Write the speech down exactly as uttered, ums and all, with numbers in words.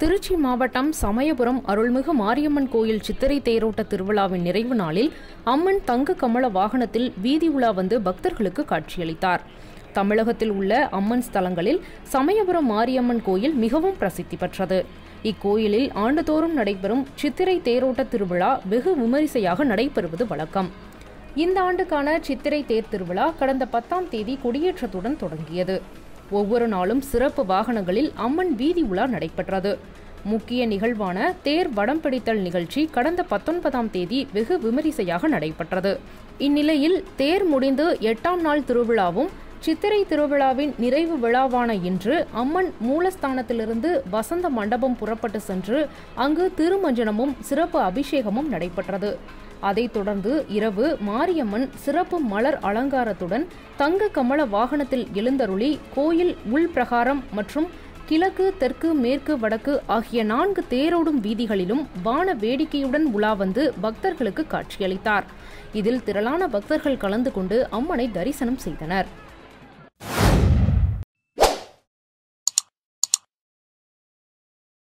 திருச்சி மாவட்டம் சமயபுரம் அருள்மிகு மாரியம்மன் கோயில் சித்திரை தேரோட்ட திருவிழாவின் நிறைவு நாளில் அம்மன் தங்க கமல வாகனத்தில் வீதி உலா வந்து பக்தர்களுக்கு காட்சியளித்தார். தமிழகத்தில் உள்ள அம்மன் ஸ்தலங்களில் சமயபுரம் மாரியம்மன் கோயில் மிகவும் பிரசித்தி பெற்றது. இக்கோயிலில் ஆண்டுதோறும் நடைபெறும் சித்திரை தேரோட்ட திருவிழா வெகு விமரிசையாக நடைபெறுவது வழக்கம். இந்த ஆண்டுக்கான சித்திரை தேர் திருவிழா கடந்த பத்தாம் தேதி கொடியேற்றத்துடன் தொடங்கியது. ஒவ்வொரு நாளும் சிறப்பு வாகனங்களில் அம்மன் வீதி உலா நடைபெற்றது. முக்கிய நிகழ்வான தேர் வடம் பிடித்தல் நிகழ்ச்சி கடந்த பத்தொன்பதாம் தேதி வெகு விமரிசையாக நடைபெற்றது. இந்நிலையில் தேர் முடிந்து எட்டாம் நாள் திருவிழாவும் சித்திரை திருவிழாவின் நிறைவு விழாவான இன்று அம்மன் மூலஸ்தானத்திலிருந்து வசந்த மண்டபம் புறப்பட்டு சென்று அங்கு திருமஞ்சனமும் சிறப்பு அபிஷேகமும் நடைபெற்றது. அதைத் தொடர்ந்து இரவு மாரியம்மன் சிறப்பு மலர் அலங்காரத்துடன் தங்க கமல வாகனத்தில் எழுந்தருளி கோயில் உள்பிரகாரம் மற்றும் கிழக்கு, தெற்கு, மேற்கு, வடக்கு ஆகிய நான்கு தேரோடும் வீதிகளிலும் வான வேடிக்கையுடன் உலா வந்து பக்தர்களுக்கு காட்சியளித்தார். இதில் திரளான பக்தர்கள் கலந்து கொண்டு அம்மனை தரிசனம் செய்தனர்.